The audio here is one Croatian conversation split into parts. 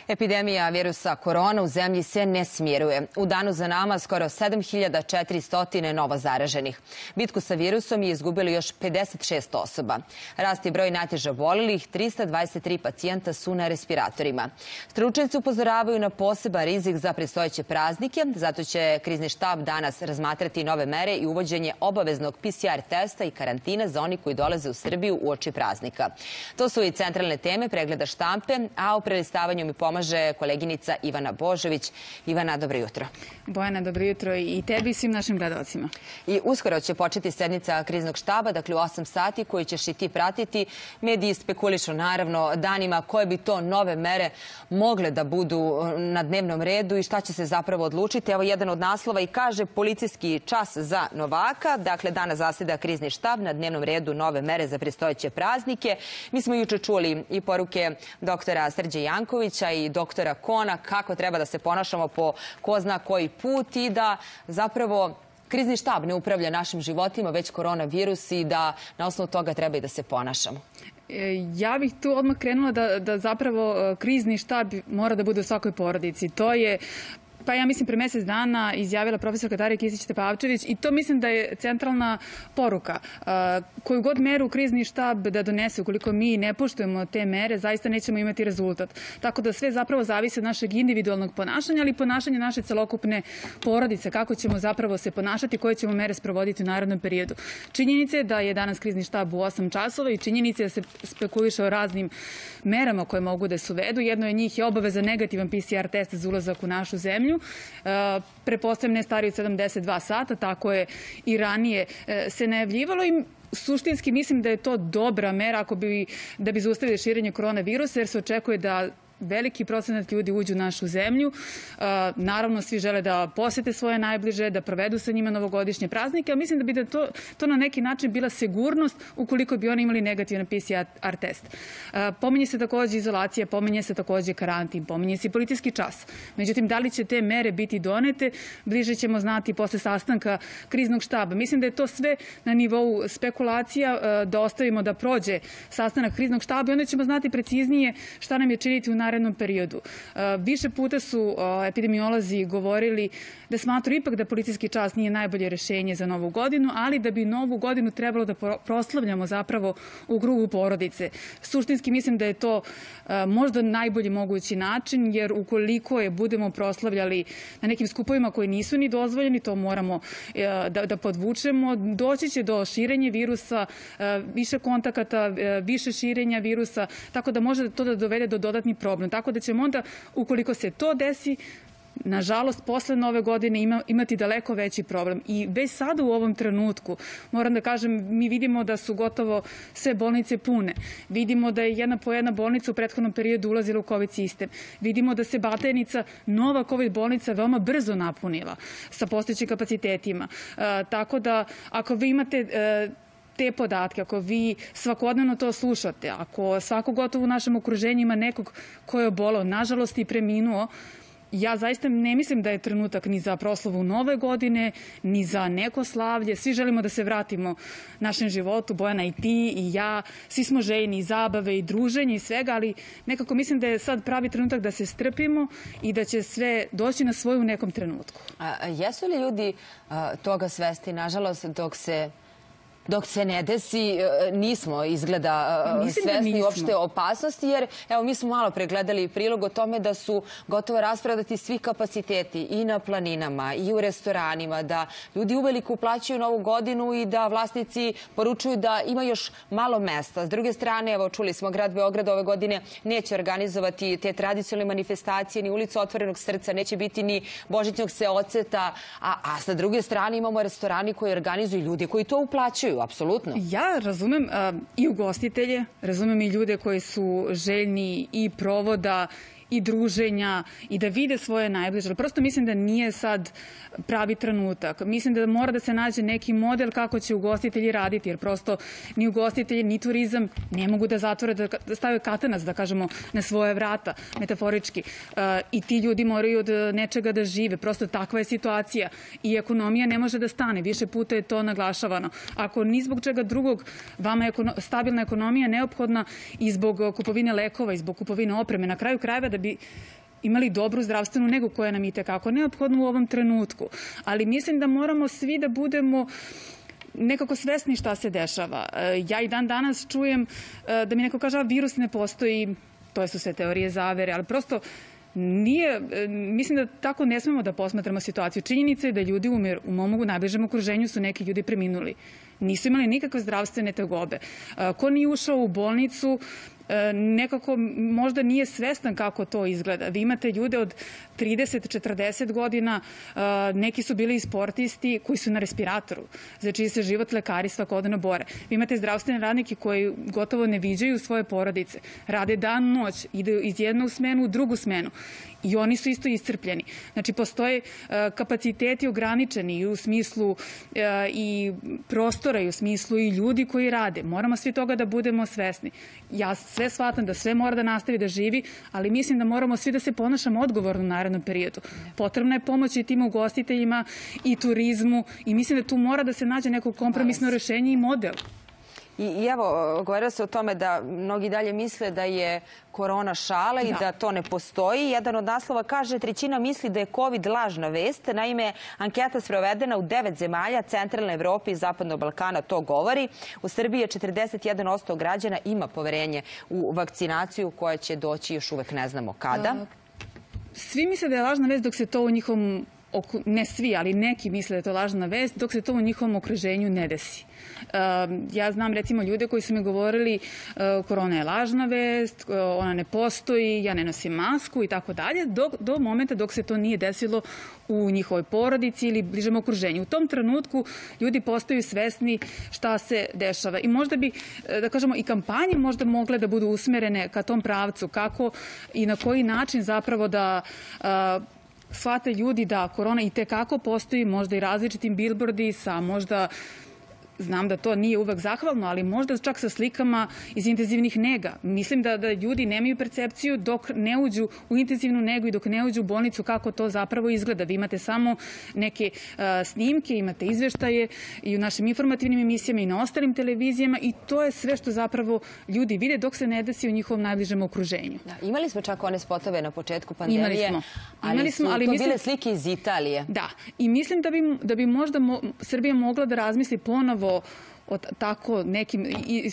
Epidemija virusa korona u zemlji se ne smiruje. U danu za nama skoro 7400 novo zaraženih. Bitku sa virusom je izgubilo još 56 osoba. Rasti broj najteže obolelih, 323 pacijenta su na respiratorima. Stručnjaci upozoravaju na poseban rizik za predstojeće praznike, zato će krizni štab danas razmatrati nove mere i uvođenje obaveznog PCR testa i karantina za oni koji dolaze u Srbiju uoči praznika. To su i centralne teme pregleda štampe, a u prelistavanju mi pomaže koleginica Ivana Božović. Ivana, dobro jutro. Bojana, dobro jutro i tebi i svim našim gledalcima. I uskoro će početi sednica kriznog štaba, dakle u 8 sati, koju ćeš i ti pratiti. Mediji spekulišu naravno danima koje bi to nove mere mogle da budu na dnevnom redu i šta će se zapravo odlučiti. Evo jedan od naslova i kaže policijski čas za Novaka. Dakle, danas zaseda krizni štab, na dnevnom redu nove mere za predstojeće praznike. Mi smo juče čuli i poruke doktora Srđe Jankovića i doktora Kona kako treba da se ponašamo po ko zna koji put i da zapravo krizni štab ne upravlja našim životima, već koronavirus i da na osnovu toga treba i da se ponašamo. Ja bih tu odmah krenula da zapravo krizni štab mora da bude u svakoj porodici. To je ja mislim pre mesec dana izjavila profesorka Darija Kisić-Tepavčević i to mislim da je centralna poruka. Koju god meru krizni štab da donese, ukoliko mi ne poštujemo te mere, zaista nećemo imati rezultat. Tako da sve zapravo zavisi od našeg individualnog ponašanja, ali i ponašanja naše celokupne porodice, kako ćemo zapravo se ponašati, koje ćemo mere sprovoditi u narednom periodu. Činjenica je da je danas krizni štab u 8 časova i činjenica je da se spekuliše o raznim merama koje mogu da se uvedu. Jedno od njih je obaveza negativan PCR test za ulazak u našu zemlju. Prepostavljam ne stariji od 72 sata, tako je i ranije se najavljivalo i suštinski mislim da je to dobra mera da bi zaustavili širenje koronavirusa, jer se očekuje da veliki procenat ljudi uđu u našu zemlju. Naravno, svi žele da posete svoje najbliže, da provedu sa njima novogodišnje praznike, a mislim da bi to na neki način bila sigurnost ukoliko bi oni imali negativan PCR test. Pominje se takođe izolacija, pominje se takođe karantin, pominje se i policijski čas. Međutim, da li će te mere biti donete, bliže ćemo znati posle sastanka kriznog štaba. Mislim da je to sve na nivou spekulacija, da ostavimo da prođe sastanak kriznog štaba i onda ćemo znati preciznije šta nam je činiti u narednom periodu. Više puta su epidemiolozi govorili da smatruju ipak da policijski čas nije najbolje rešenje za novu godinu, ali da bi novu godinu trebalo da proslavljamo zapravo u krugu porodice. Suštinski mislim da je to možda najbolji mogući način, jer ukoliko je budemo proslavljali na nekim skupovima koji nisu ni dozvoljeni, to moramo da podvučemo, doći će do širenja virusa, više kontakata, više širenja virusa, tako da može to da dovede do dodatnih problema. Tako da ćemo onda, ukoliko se to desi, nažalost, posle nove godine imati daleko veći problem. I već sada u ovom trenutku, moram da kažem, mi vidimo da su gotovo sve bolnice pune. Vidimo da je jedna po jedna bolnica u prethodnom periodu ulazila u COVID sistem. Vidimo da se Batajnica, nova COVID bolnica, veoma brzo napunila sa postojećim kapacitetima. Tako da, ako vi imate te podatke, ako vi svakodnevno to slušate, ako svako gotovo u našem okruženju ima nekog ko je obolao, nažalost i preminuo, ja zaista ne mislim da je trenutak ni za proslavu nove godine, ni za neko slavlje. Svi želimo da se vratimo našem životu, Bojana i ti i ja. Svi smo željni i zabave i druženja i svega, ali nekako mislim da je sad pravi trenutak da se strpimo i da će sve doći na svoju u nekom trenutku. Jesu li ljudi toga svesti? Nažalost, dok se ne desi, nismo izgleda svesni uopšte opasnosti, jer evo mi smo malo pregledali prilog o tome da su gotovo rasprodati svi kapaciteti i na planinama i u restoranima, da ljudi uveliko uplaćuju novu godinu i da vlasnici poručuju da ima još malo mesta. S druge strane, evo čuli smo, grad Beograd ove godine neće organizovati te tradicionalne manifestacije, ni ulicu Otvorenog srca, neće biti ni Božićnog seoceta, a sa druge strane imamo restorani koji organizuju ljudi koji to uplaćuju. Apsolutno. Ja razumem i ugostitelje, razumem i ljude koji su željni i provoda i druženja i da vide svoje najbliže. Ali prosto mislim da nije sad pravi trenutak. Mislim da mora da se nađe neki model kako će ugostitelji raditi, jer prosto ni ugostitelji, ni turizam ne mogu da zatvore, da stave katanac, da kažemo, na svoje vrata, metaforički. I ti ljudi moraju od nečega da žive. Prosto takva je situacija. I ekonomija ne može da stane. Više puta je to naglašavano. Ako ni zbog čega drugog, vama je stabilna ekonomija neophodna i zbog kupovine lekova i zbog kupovine opreme. Na kraju krajeva, da bi imali dobru zdravstvenu negu koja nam je itekako neophodna u ovom trenutku. Ali mislim da moramo svi da budemo nekako svesni šta se dešava. Ja i dan danas čujem da mi neko kaže virus ne postoji, to su sve teorije zavere, ali prosto nije, mislim da tako ne smemo da posmatramo situaciju. Činjenica je da ljudi umiru. U mom najbližem okruženju su neki ljudi preminuli. Nisu imali nikakve zdravstvene tegobe. Ko nije ušao u bolnicu, nekako možda nije svestan kako to izgleda. Vi imate ljude od 30-40 godina, neki su bili i sportisti koji su na respiratoru, za čiji se život lekari svakodnevno bore. Vi imate zdravstvene radnike koji gotovo ne viđaju svoje porodice, rade dan, noć, ide iz jednu smenu u drugu smenu. I oni su isto iscrpljeni. Znači, postoje kapaciteti ograničeni i u smislu i prostora i u smislu i ljudi koji rade. Moramo svi toga da budemo svesni. Ja sve shvatam da sve mora da nastavi da živi, ali mislim da moramo svi da se ponašamo odgovorno u narednom periodu. Potrebna je pomoć i tim ugostiteljima i turizmu i mislim da tu mora da se nađe neko kompromisno rešenje i model. I evo, govorilo se o tome da mnogi dalje misle da je korona šala i da to ne postoji. Jedan od naslova kaže 1/3 misli da je COVID lažna vest. Naime, anketa sprovedena u 9 zemalja centralne Evrope i Zapadnog Balkana to govori. U Srbiji je 41% građana ima poverenje u vakcinaciju koja će doći još uvek ne znamo kada. Svi misle da je lažna vest dok se to u njihovom, ne svi, ali neki misle da je to lažna vest, dok se to u njihovom okruženju ne desi. Ja znam recimo ljude koji su mi govorili korona je lažna vest, ona ne postoji, ja ne nosim masku i tako dalje, do momenta dok se to nije desilo u njihovoj porodici ili bližem okruženju. U tom trenutku ljudi postaju svesni šta se dešava. I možda bi, da kažemo, i kampanje možda mogle da budu usmerene ka tom pravcu, kako i na koji način zapravo da shvate ljudi da korona i tekako postoji, možda i različitim bilbordi sa možda, znam da to nije uvek zahvalno, ali možda čak sa slikama iz intenzivnih nega. Mislim da ljudi nemaju percepciju dok ne uđu u intenzivnu negu i dok ne uđu u bolnicu kako to zapravo izgleda. Vi imate samo neke snimke, imate izveštaje i u našim informativnim emisijama i na ostalim televizijama i to je sve što zapravo ljudi vide dok se ne desi u njihovom najbližem okruženju. Imali smo čak one spotove na početku pandemije, ali su to bile slike iz Italije. Da, i mislim da bi možda Srbija mogla da razmisli ponovo o tako nekim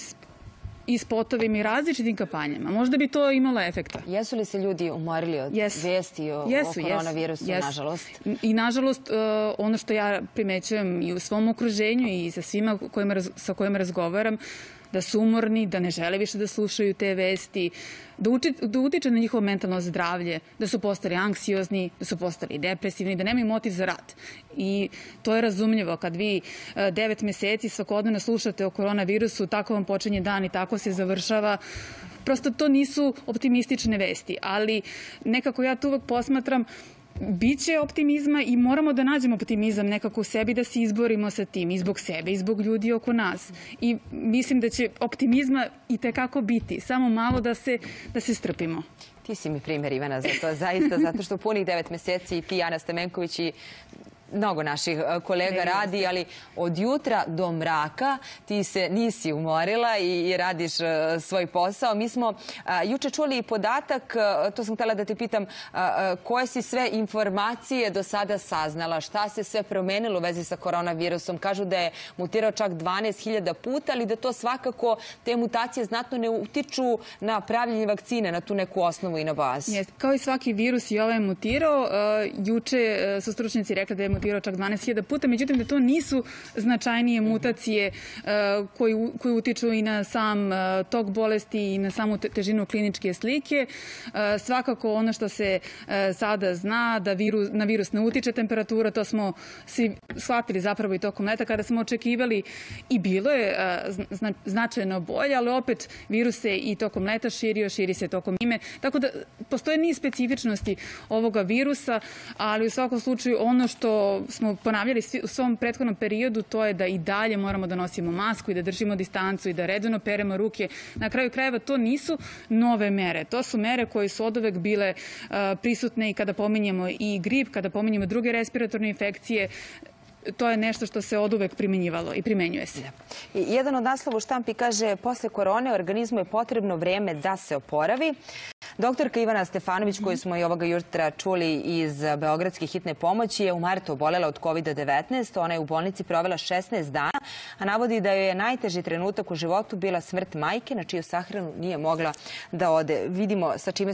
i spotovima i različitim kampanjama. Možda bi to imalo efekta. Jesu li se ljudi umorili od vesti o koronavirusu, nažalost? I nažalost, ono što ja primećujem i u svom okruženju i sa svima sa kojima razgovaram, da su umorni, da ne žele više da slušaju te vesti, da utiče na njihovo mentalno zdravlje, da su postali anksiozni, da su postali depresivni, da nemaju motiv za rad. I to je razumljivo. Kad vi 9 meseci svakodnevno slušate o koronavirusu, tako vam počinje dan i tako se završava. Prosto to nisu optimistične vesti, ali nekako ja tu uvek posmatram biće optimizma i moramo da nađemo optimizam nekako u sebi, da se izborimo sa tim i zbog sebe i zbog ljudi oko nas. I mislim da će optimizma i tekako biti, samo malo da se strpimo. Ti si mi primjer, Ivana, za to zaista, zato što punih 9 meseci i ti, Ana Stamenković, i mnogo naših kolega radi, ali od jutra do mraka ti se nisi umorila i radiš svoj posao. Mi smo juče čuli i podatak, to sam htjela da te pitam, koje si sve informacije do sada saznala, šta se sve promenilo u vezi sa koronavirusom? Kažu da je mutirao čak 12.000 puta, ali da to svakako, te mutacije znatno ne utiču na pravljenje vakcine, na tu neku osnovu i na bazu. Kao i svaki virus i ovaj je mutirao. Juče su stručnjaci rekli da je mutirao čak 12.000 puta, međutim da to nisu značajnije mutacije koje utiču i na sam tok bolesti i na samu težinu kliničke slike. Svakako ono što se sada zna, da na virus ne utiče temperatura, to smo svi shvatili zapravo i tokom leta kada smo očekivali i bilo je značajno bolje, ali opet virus se i tokom leta širio, širi se tokom zime. Tako da postoje niz specifičnosti ovoga virusa, ali u svakom slučaju ono što smo ponavljali u svom prethodnom periodu, to je da i dalje moramo da nosimo masku i da držimo distancu i da redovno peremo ruke. Na kraju krajeva to nisu nove mere. To su mere koje su oduvek bile prisutne i kada pominjemo i grip, kada pominjemo druge respiratorne infekcije. To je nešto što se oduvek primenjivalo i primenjuje se. Jedan od naslova u štampi kaže posle korone organizmu je potrebno vreme da se oporavi. Doktorka Ivana Stefanović, koju smo i ovoga jutra čuli iz Beogradske hitne pomoći, je u martu obolela od COVID-19. Ona je u bolnici provela 16 dana, a navodi da joj je najteži trenutak u životu bila smrt majke, na čiju sahranu nije mogla da ode. Vidimo sa čime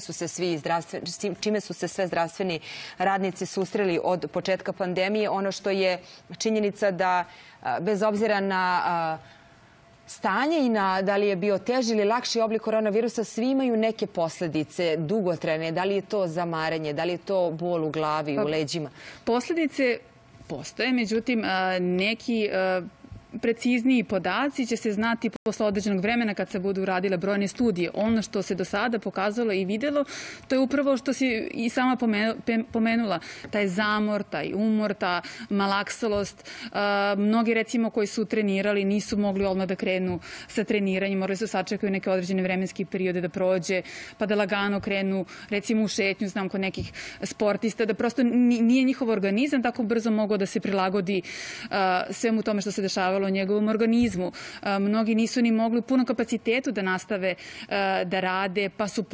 su se sve zdravstveni radnici susreli od početka pandemije. Ono što je činjenica da, bez obzira na stanje i na da li je bio teži ili lakši oblik koronavirusa, svi imaju neke posledice dugotrajne. Da li je to zamaranje, da li je to bol u glavi, u leđima? Posledice postoje, međutim, neki precizniji podaci će se znati posle određenog vremena kad se budu radile brojne studije. Ono što se do sada pokazalo i videlo, to je upravo što si i sama pomenula. Taj zamor, taj umor, ta malaksalost. Mnogi, recimo, koji su trenirali nisu mogli odmah da krenu sa treniranjem. Morali su sačekaju neke određene vremenske periode da prođe, pa da lagano krenu, recimo, u šetnju, znam, kod nekih sportista, da prosto nije njihov organizam tako brzo mogao da se prilagodi svemu tome što se dešavalo u njegovom organizmu. Mnogi nisu ni mogli u punom kapacitetu da nastave da rade, pa su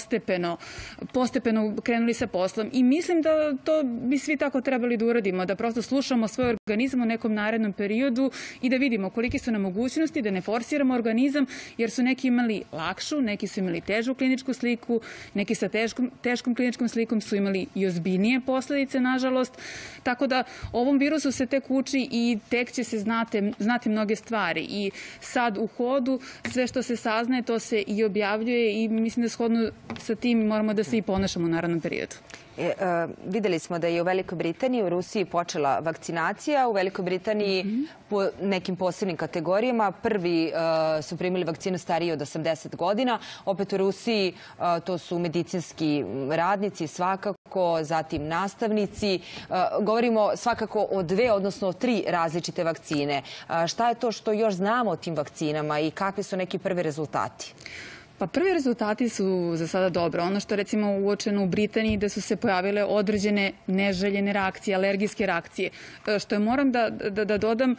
postepeno krenuli sa poslom. I mislim da to bi svi tako trebali da uradimo, da prosto slušamo svoj organizam u nekom narednom periodu i da vidimo kolike su nam mogućnosti, da ne forsiramo organizam, jer su neki imali lakšu, neki su imali težu kliničku sliku, neki sa teškom kliničkom slikom su imali i ozbiljnije posledice, nažalost. Tako da ovom virusu se tek uči i tek će se znati mnoge stvari. I sad u hodu sve što se saznaje, to se i objavljuje i mislim da shodno sa tim moramo da se i ponašamo u narednom periodu. Videli smo da je u Velikoj Britaniji, u Rusiji počela vakcinacija. U Velikoj Britaniji po nekim posebnim kategorijama. Prvi su primili vakcinu stariji od 80 godina. Opet u Rusiji to su medicinski radnici svakako, zatim nastavnici. Govorimo svakako o 2, odnosno o 3 različite vakcine. Šta je to što još znamo o tim vakcinama i kakvi su neki prvi rezultati? Pa prvi rezultati su za sada dobro. Ono što je recimo uočeno u Britaniji da su se pojavile određene neželjene reakcije, alergijske reakcije. Što je, moram da dodam,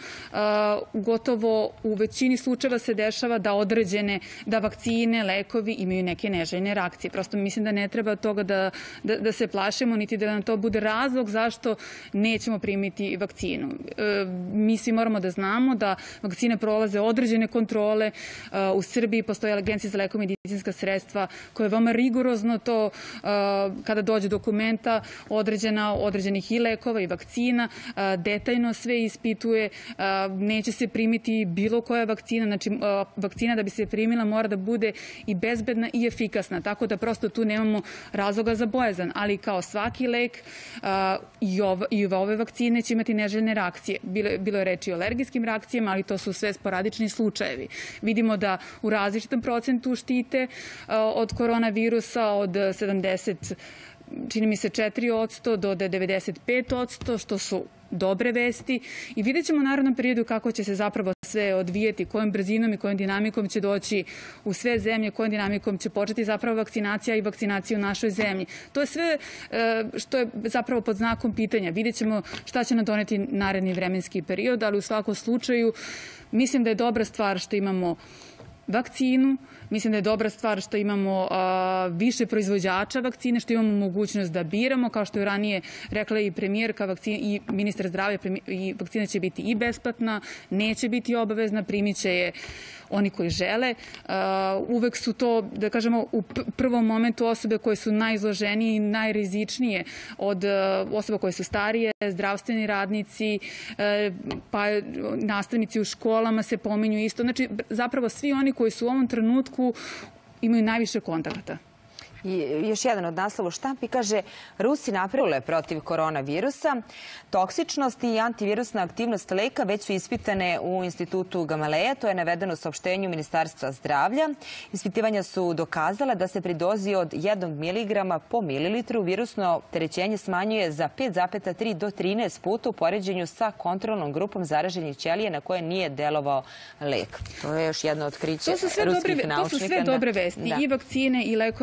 gotovo u većini slučajeva se dešava da vakcine, lekovi imaju neke neželjene reakcije. Prosto mislim da ne treba toga da se plašimo, niti da nam to bude razlog zašto nećemo primiti vakcinu. Mi svi moramo da znamo da vakcine prolaze određene kontrole. U Srbiji postoje Agencija za lekove i medicinska sredstva koje je veoma rigorozno to kada dođe dokumenta određenih i lekova i vakcina, detaljno sve ispituje, neće se primiti bilo koja vakcina, znači vakcina da bi se primila mora da bude i bezbedna i efikasna, tako da prosto tu nemamo razloga za bojazan, ali kao svaki lek i ove vakcine će imati neželjene reakcije. Bilo je reči o alergijskim reakcijama, ali to su sve sporadični slučajevi. Vidimo da u različitom procentu štite od koronavirusa od 70, čini mi se 4% do 95%, što su dobre vesti. I vidjet ćemo u narednom periodu kako će se zapravo sve odvijeti, kojom brzinom i kojom dinamikom će doći u sve zemlje, kojom dinamikom će početi zapravo vakcinacija i vakcinacija u našoj zemlji. To je sve što je zapravo pod znakom pitanja. Vidjet ćemo šta će nam doneti naredni vremenski period, ali u svakom slučaju mislim da je dobra stvar što imamo vakcinu. Mislim da je dobra stvar što imamo više proizvođača vakcine, što imamo mogućnost da biramo, kao što je ranije rekla i premijerka i ministar zdravlja, i vakcina će biti i besplatna, neće biti obavezna, primit će je oni koji žele. Uvek su to, da kažemo, u prvom momentu osobe koje su najizloženije i najrizičnije od osoba koje su starije, zdravstveni radnici, pa nastavnici u školama se pominju isto. Znači, zapravo svi oni koji su u ovom trenutku imaju najviše kontakata. I još jedan od naslova u štampi kaže: Rusi napravile protiv koronavirusa. Toksičnost i antivirusna aktivnost leka već su ispitane u institutu Gamaleja. To je navedeno u saopštenju Ministarstva zdravlja. Ispitivanja su dokazala da se pri dozi od 1 mg po mililitru virusno opterećenje smanjuje za 5,3 do 13 puta u poređenju sa kontrolnom grupom zaraženih ćelija na koje nije delovao lek. To je još jedno otkriće ruskih naučnika. To su sve dobre vesti. I vakcine i lekovi koji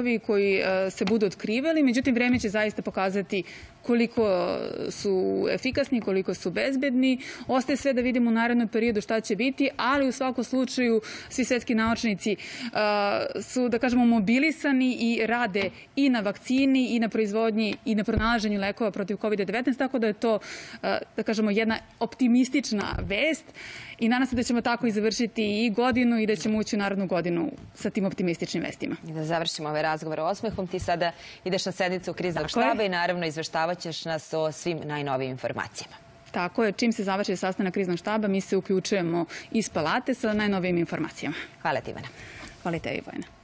koji se budu otkrivali. Međutim, vreme će zaista pokazati koliko su efikasni, koliko su bezbedni. Ostaje sve da vidimo u narednom periodu šta će biti, ali u svakom slučaju svi svetski naučnici su, da kažemo, mobilisani i rade i na vakcini, i na proizvodnji, i na pronalaženju lekova protiv COVID-19, tako da je to, da kažemo, jedna optimistična vest i nadam se da ćemo tako i završiti i godinu i da ćemo ući u narednu godinu sa tim optimističnim vestima. I da završimo ovaj razgovor osmehom. Ti sada ideš na sednicu kriznog štaba i naravno izveštavaćeš nas o svim najnovijim informacijama. Tako je, čim se završi sastanak kriznog štaba, mi se uključujemo iz palate sa najnovijim informacijama. Hvala ti, Ivana. Hvala i tebi, Bojana.